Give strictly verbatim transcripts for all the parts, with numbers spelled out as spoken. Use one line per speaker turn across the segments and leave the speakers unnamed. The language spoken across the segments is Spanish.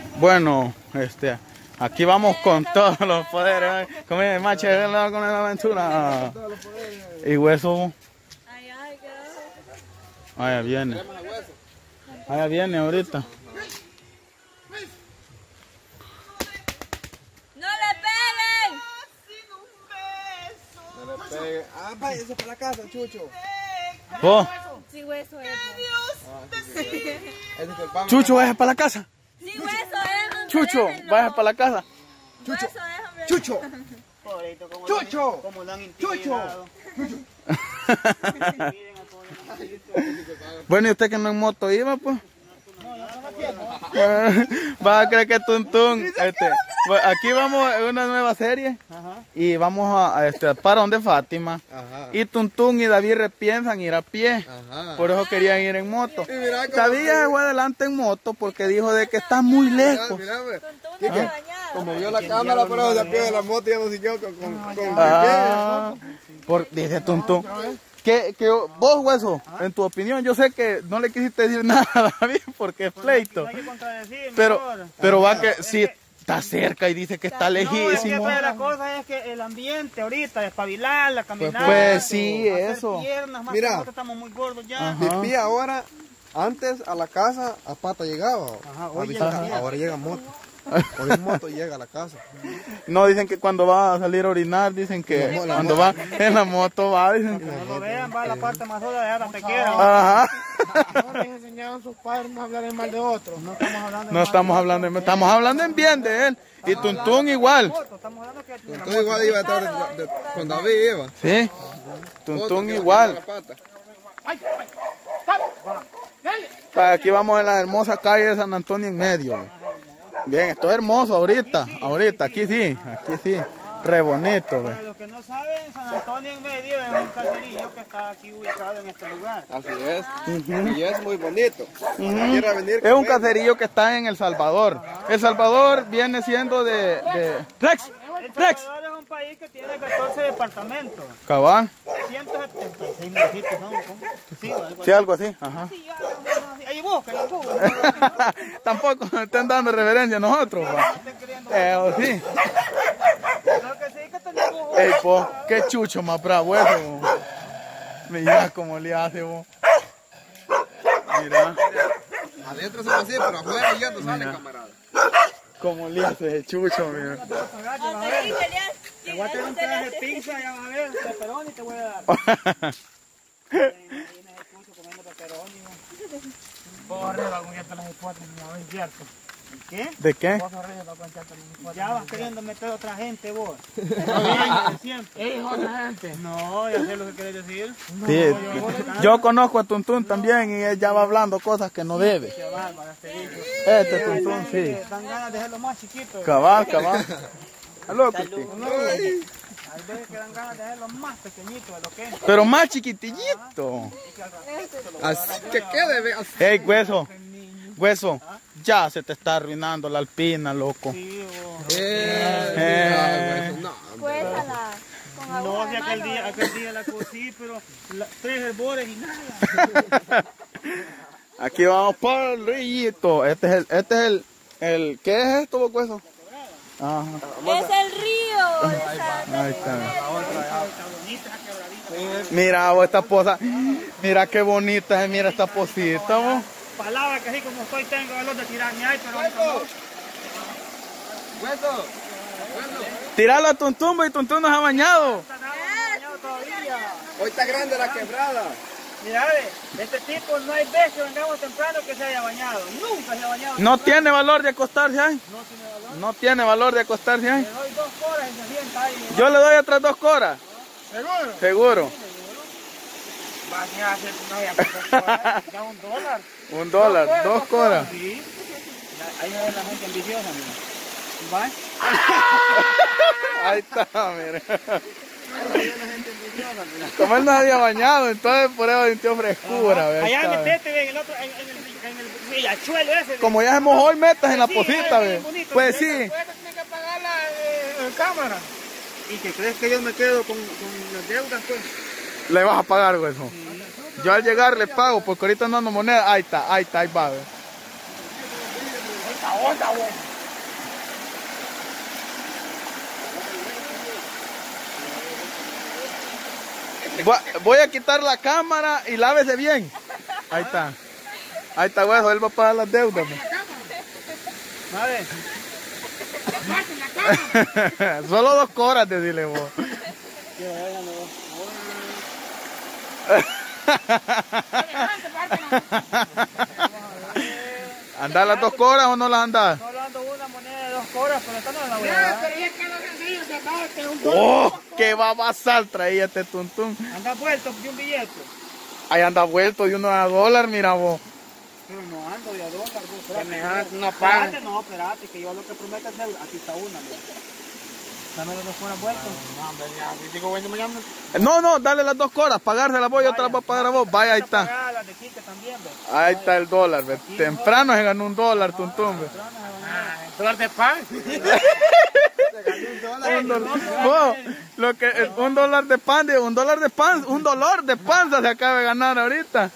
Bueno, este, aquí vamos con todos los poderes. Como el macho con la aventura. Y hueso. Allá viene. Allá viene ahorita.
¡No le peguen!
No le peguen. Ah, váyase para la casa, Chucho.
Oh.
Sin hueso es.
Chucho, vaya para la casa.
Sin hueso es.
Chucho, vaya para la casa.
Chucho.
Chucho.
Chucho. Chucho. Chucho.
Bueno, ¿y usted que no en moto iba, pues? Va a creer que Tuntún. Este, pues aquí vamos a una nueva serie. Ajá. Y vamos a, a este para donde Fátima. Ajá. Y Tuntún y David piensan ir a pie. Ajá. Por eso querían ir en moto. David ya fue adelante en moto porque dijo de que está muy lejos.
Mira, mira, como vio la cámara, pero de a pie de la moto ya no siguió con, con, con
ah, por, dice Tuntún. Que, que vos, Hueso, en tu opinión, yo sé que no le quisiste decir nada a David porque es pleito. Pero, pero va que si está cerca y dice que está lejísimo.
No, es que la cosa es que el ambiente ahorita, espabilar, la caminata.
Pues sí, eso.
Piernas, más
mira,
estamos muy gordos ya.
Mi pie ahora, antes a la casa a pata llegaba.
Ajá, hoy
ahora, ahora llega en moto. Hoy en moto llega a la casa.
No, dicen que cuando va a salir a orinar, dicen que no, cuando va en la moto va, dicen.
Que no lo vean, va a la parte más dura de la pequeña.
Ajá.
No les enseñaban a sus padres no hablar en mal de otros. No estamos hablando
no estamos hablando en, estamos hablando en bien de él. Y Tuntún igual.
Tuntún igual iba a estar de, de, con David iba.
Sí. Tuntún igual. Aquí vamos en la hermosa calle de San Antonio en medio. Bien, esto es hermoso ahorita, ahorita, aquí sí, aquí sí, re bonito.
Para los que no saben, San Antonio en medio es un caserío que está aquí ubicado en este lugar.
Así es, uh-huh. Y es muy bonito.
Uh-huh. Venir es un caserío que está en El Salvador. El Salvador viene siendo de... de... ¡Rex! ¡Rex!
Es un país que tiene catorce departamentos.
¿Cabal?
ciento setenta y seis municipios, ¿no?
Sí, algo, sí, algo así. Ajá.
Ahí busca, ahí busca.
Tampoco nos están dando reverencia a nosotros. Eh, sí. Ey, po, qué chucho más bravo eso. Mira cómo le hace, vos. Mira.
Adentro son así, pero afuera ya no sale, camarada.
Como le hace el chucho, mira.
Te voy a tener un pedazo de pizza, ya vas a ver, pepperoni te voy a dar. Viene el chucho comiendo pepperoni. Vos arriba con estas las hipótesis, no es cierto. ¿Qué?
¿De qué?
Ya vas queriendo meter a otra gente vos. No, siempre. ¿Es otra gente? No, ya sé lo que querés decir.
No, sí, yo, yo conozco a Tuntún también y él ya va hablando cosas que no debe. Este Tuntún, sí.
Dan ganas de hacerlo más chiquito.
Cabal, cabal. Aló, Cristi.
Hay veces que dan ganas de hacerlo más pequeñito de lo que es.
Pero más chiquitillito.
Así que quede.
Hey, Hueso. Hueso, ya se te está arruinando la alpina, loco.
Sí,
oh. eh, eh.
No, cuéntala.
No, si aquel día, aquel día la cocí, pero la, tres herbores y nada.
Aquí vamos por el rillito. Este es el, este es el, el, ¿qué es esto, Hueso?
Ajá. Es el río.
Ahí está. Mira, vos, esta poza. Mira qué bonita es, mira esta posita, vos.
Palabras que así como estoy tengo valor de tirar ni hay, pero no.
Hueso.
Tíralo a Tuntún y Tuntún nos ha bañado.
Hoy está grande la quebrada.
Mira, este tipo no hay vez que vengamos temprano que se haya bañado. Nunca se ha bañado.
No tiene valor de acostarse ahí.
No tiene valor.
No tiene valor de acostarse ahí.
Le doy dos coras y se sienta ahí.
Yo le doy otras dos coras.
¿Seguro?
Seguro.
Bañarse, no hay a da un dólar.
Un dólar, dos, dos coras.
Sí. Ahí es la gente ambiciosa, mira. ¿Va?
Ahí está, mira. Como él no había bañado, entonces por eso sintió frescura.
Ajá. Allá metete en el otro, en, en el, en el riachuelo ese.
Como ya se mojó y metas en la
sí,
posita, ve. Pues sí.
Después tienes que pagar la eh, cámara. ¿Y que crees que yo me quedo con, con las deudas, pues?
Le vas a pagar, güey. Sí. Yo al llegar le pago, porque ahorita no ando moneda. Ahí está, ahí está, ahí va, ve.
onda, vos.
Voy- Voy a quitar la cámara y lávese bien. Ahí está. Ahí está, hueso. Él va a pagar las deudas.
Madre.
Solo dos coras, decirle vos. ¿Andar las dos coras o no las andás?
Solo ando una moneda de dos coras, pero esta no la voy a dar.
¡Oh! ¡Qué va a pasar! Traía este tuntún.
Anda vuelto de un billete.
Ahí anda vuelto de uno a dólar, mira vos.
Pero no ando de a dólar, vos.
Que me hagas una
Espérate,
pan.
no, espérate, que yo lo que prometo es deuda. Aquí está una, mira. Dame los dos coras vueltos.
No, hombre, ya, digo, bueno, mañana.
No, no, dale las dos coras, pagárselas vos y otra las voy a pagar a vos. Vaya, ahí está.
Pagar las de Quique también, ve.
Ahí está el dólar, ve. Temprano se ganó un dólar, tuntún, ve.
¿Dólar de pan?
Un dólar. Vos, lo que, eh, un dólar de pan, de, un dólar de pan, un dolor de panza se acaba de ganar ahorita.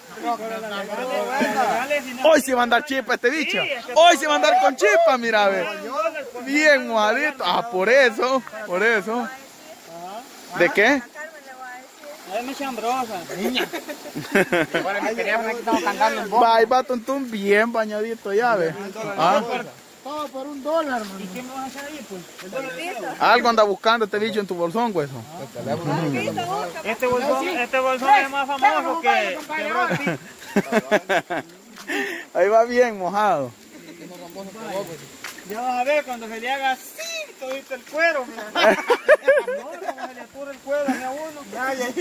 Hoy sí va a andar chispa este bicho. Hoy sí va a andar con chispa, mira, ve. Bien mojadito. Ah, por eso, por eso. ¿De qué?
Ay, me chambrosa.
Ahora mi teléfono aquí estamos cantando en voz.
Va, ahí va tuntún bien bañadito ya, ve. Ah,
Todo por un dólar, man.
¿Y qué me vas a hacer ahí, pues? El dólar de oro.
algo anda buscando este bicho en tu bolsón, güey.
Este bolsón, este bolsón es más famoso que, que Brad Pitt.
Ahí va bien mojado.
Ya vas a ver cuando se le haga así, todito el cuero. Mira. No, como se le apura el cuero a uno. Ya, ya,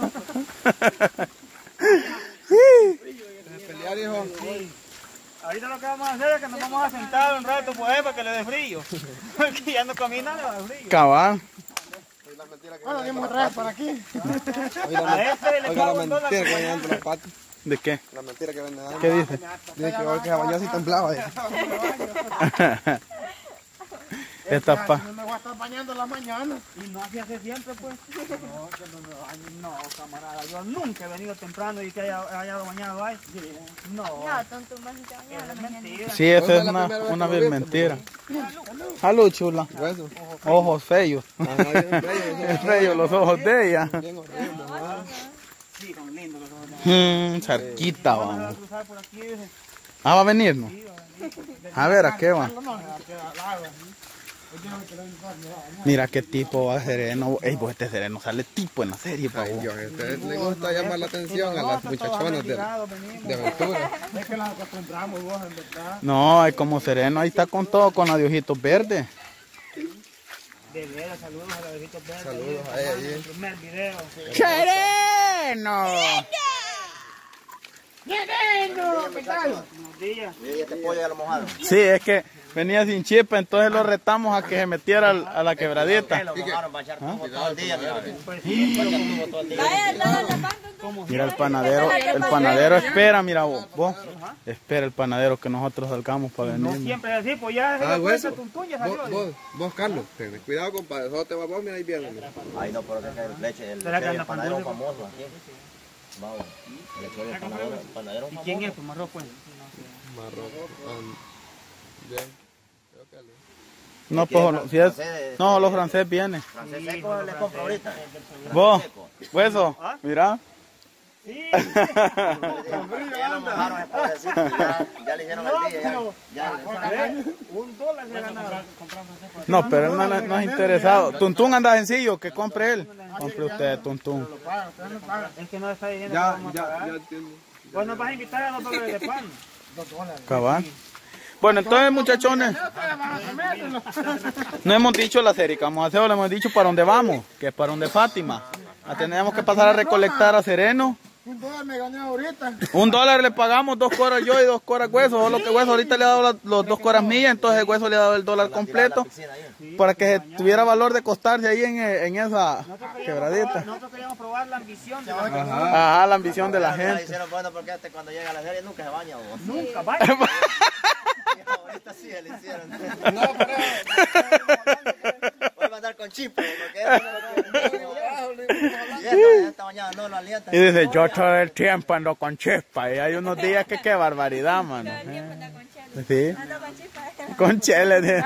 Pelear, hijo.
ahorita lo que vamos a hacer es que nos vamos a sentar un rato por ahí para que le dé frío. Porque ya no camina, le va a dar frío.
Cabal.
Bueno, dimos otra vez para aquí.
A este le
Oiga,
pago
la
un dólar.
mentira que venden entre las patas.
¿De qué?
La mentira que venden dando.
¿Qué dice?
Dice que hoy que se bañó así temblaba. dice.
Esta pa.
No me voy a estar bañando en la mañana.
Y no así hace siempre, pues. No, que no, no, no, camarada. Yo nunca he venido temprano y que haya, haya bañado ahí. No,
No, tonto, más te bañas a la
es
mañana.
mentira.
Sí, esa
¿Dónde
es
la
una,
primera vez
una
que
vil
lo viste,
mentira. Salud, chula.
Hueso.
Ojos feos.
Ajá, bien bello,
Es feos los ojos de ella.
bien horrible. ¿no?
Sí, son lindos los ojos.
Hmm, cerquita,
Vamos a
vamos.
cruzar por aquí, dice.
Ah, va a venir, ¿no? A ver, ¿a qué va? Mira qué tipo va sereno. Ey, pues este sereno sale tipo en la serie, pa'
Ay,
vos.
Dios, a usted le gusta llamar la atención a las muchachonas de, de aventura.
Es que las acostumbramos vos, en verdad.
No, hay como sereno, ahí está con todo, con la de ojitos verdes.
De veras, saludos a los viejitos verdes.
Saludos a ella
El
ahí.
primer video.
¡Sereno!
Buenos días.
Sí, es que venía sin chispa, entonces lo retamos a que se metiera al- a la quebradita.
Vaya, nada, la pan, tonto.
Mira el panadero, el panadero espera, mira vos, vos, espera el panadero que nosotros salgamos para
No
venir.
siempre es así, pues ya se
Ah,
dio
hueso.
cuenta, Tuntún ya
Vos,
salió.
vos, vos, Carlos, ten cuidado, compadre. Solo te va vos, mira ahí viene. mira.
Ay, no, pero que es leche, el,
¿Será que anda
el panadero
con dulce?
famoso aquí. Vamos, el, el panadero, el panadero
¿Y
famoso.
quién es? Pues Marrón, pues.
Marrocos. um, Bien. Creo que le-
No, pues, si es, no, los franceses vienen.
Francés seco le compro ahorita.
Vos, hueso, mira.
Sí.
Ya lo mojaron el pobrecito, ya, ya le hicieron el día. Ya, ya,
Un dólar se ganaba.
No, pero él no, no es interesado. Tuntún anda sencillo, que compre él. Compre usted, Tuntún.
Es que no está diciendo que
Ya,
vamos a
ya,
pagar.
ya entiendo.
Pues nos vas a invitar a los dólares de pan.
Cabal. Bueno, entonces, muchachones, no hemos dicho la serie que vamos a hacer, o le hemos dicho para dónde vamos, que es para donde Fátima. Ah, tenemos que pasar a recolectar a Sereno.
Un dólar me gané ahorita.
Un dólar le pagamos, dos coras yo y dos coras hueso. Solo que hueso ahorita le ha dado la- los dos coras mías, entonces el hueso le ha dado el dólar completo para que tuviera valor de costarse ahí en, en esa quebradita.
Nosotros queríamos probar la ambición de la
Ajá, la ambición de la
ya le
gente.
hicieron bueno porque este cuando llega a la serie nunca se baña. Vos.
Nunca, vaya.
Ahorita sí le hicieron.
No, pero.
Voy a mandar con chip, porque eso no lo Y esto ya está bañado, no lo alienta.
Y dice, yo todo el tiempo ando con chispa. Y hay unos días que qué barbaridad, mano.
Todo el tiempo anda con chelo.
Sí.
Anda con chispa.
Con chele. De...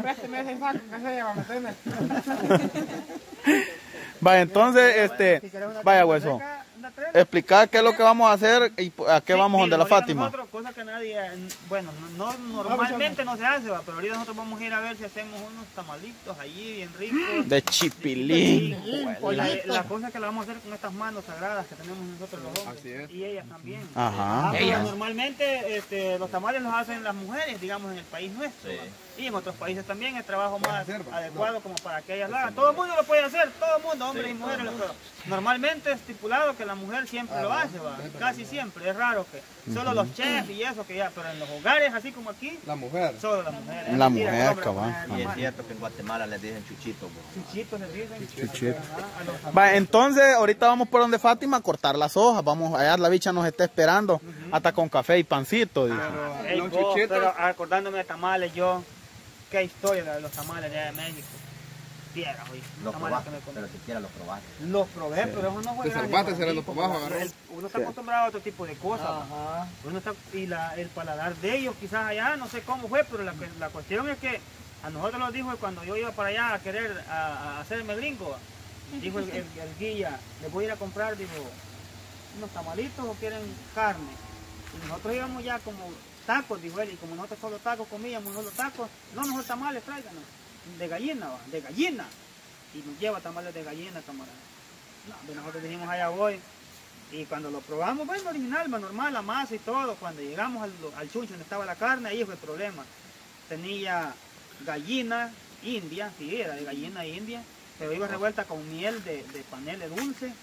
Vaya, entonces, este, vaya, hueso. Explicar qué es lo que vamos a hacer y a qué
Sí,
vamos donde la
ahorita
Fátima.
Nosotros, cosa que nadie, bueno, no, no- normalmente no se hace, va, pero ahorita nosotros vamos a ir a ver si hacemos unos tamalitos allí bien ricos.
De chipilín.
Y la, la cosa que la vamos a hacer con estas manos sagradas que tenemos nosotros los hombres.
Así es.
Y ellas también.
Ajá.
Ah, pero normalmente este, los tamales los hacen las mujeres, digamos, en el país nuestro. ¿va? Y en otros países también el trabajo más adecuado como para que ellas lo hagan. Todo el mundo lo puede hacer, todo el mundo, hombres y mujeres. Pero normalmente es estipulado que la mujer siempre lo hace, ¿va? Casi siempre. Es raro que solo los chefs y eso que ya, pero en los hogares así como aquí,
La mujer.
solo las mujeres.
La
Mentira,
mujer,
el hombre
cabal.
no puede
Y es
hacer
cierto que en Guatemala les dicen chuchito. Bro.
Chuchitos les dicen.
Chuchito.
Ajá, a los tamales.
Va, entonces ahorita vamos por donde Fátima a cortar las hojas. Vamos, allá la bicha nos está esperando. Hasta con café y pancito. Dice.
Ey,
Los
vos,
chuchitos.
pero acordándome de tamales, yo, qué historia de los tamales de allá de México. Viera, oye,
Los
tamales
probaste,
que me comí.
pero siquiera los probaste.
Los probé, pero eso no fue
Te
gracia
salvaste
para
será
mí,
los
porque
trabajos,
la-
agarró.
el- Uno está acostumbrado a otro tipo de cosas.
Ajá.
Uno está, y la, el paladar de ellos, quizás allá, no sé cómo fue, pero la, la cuestión es que a nosotros nos dijo que cuando yo iba para allá a querer a, a hacerme gringo, dijo el, el, el guía, les voy a ir a comprar, dijo, unos tamalitos o quieren carne. Y nosotros íbamos ya como tacos, dijo él, y como nosotros solo tacos comíamos, solo tacos, no, mejor tamales, tráiganos, de gallina, va, de gallina. Y nos lleva tamales de gallina, camarada. No, pues nosotros dijimos, allá voy. Y cuando lo probamos, bueno, original, va, normal, la masa y todo. Cuando llegamos al, al chuncho donde estaba la carne, ahí fue el problema. Tenía gallina india, sí, era de gallina india, pero iba revuelta con miel de, de panela dulce,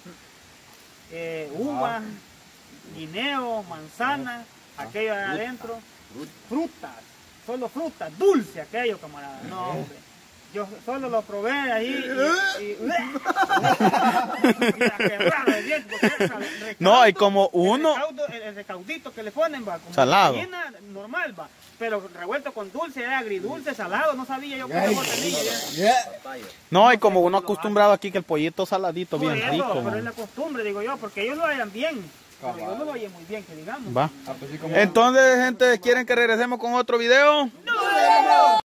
eh, uvas, guineo, manzana, aquello de adentro, frutas, solo frutas, dulce aquello, camarada. No, hombre. Yo solo lo probé ahí y... y- Mira, qué raro, es bien, porque es recaudo,
No, y como uno...
El, recaudo, el, el recaudito que le ponen, va, como
Salado.
gallina normal, va, pero revuelto con dulce, era agridulce, salado, no sabía yo qué sabor tenía. ya.
No, y como uno acostumbrado aquí que el pollito saladito
Por
bien
eso,
rico.
pero es
man.
la costumbre, digo yo, porque ellos lo hayan bien, pero yo no lo hallé muy bien, que digamos.
Va. Entonces, gente, ¿quieren que regresemos con otro video?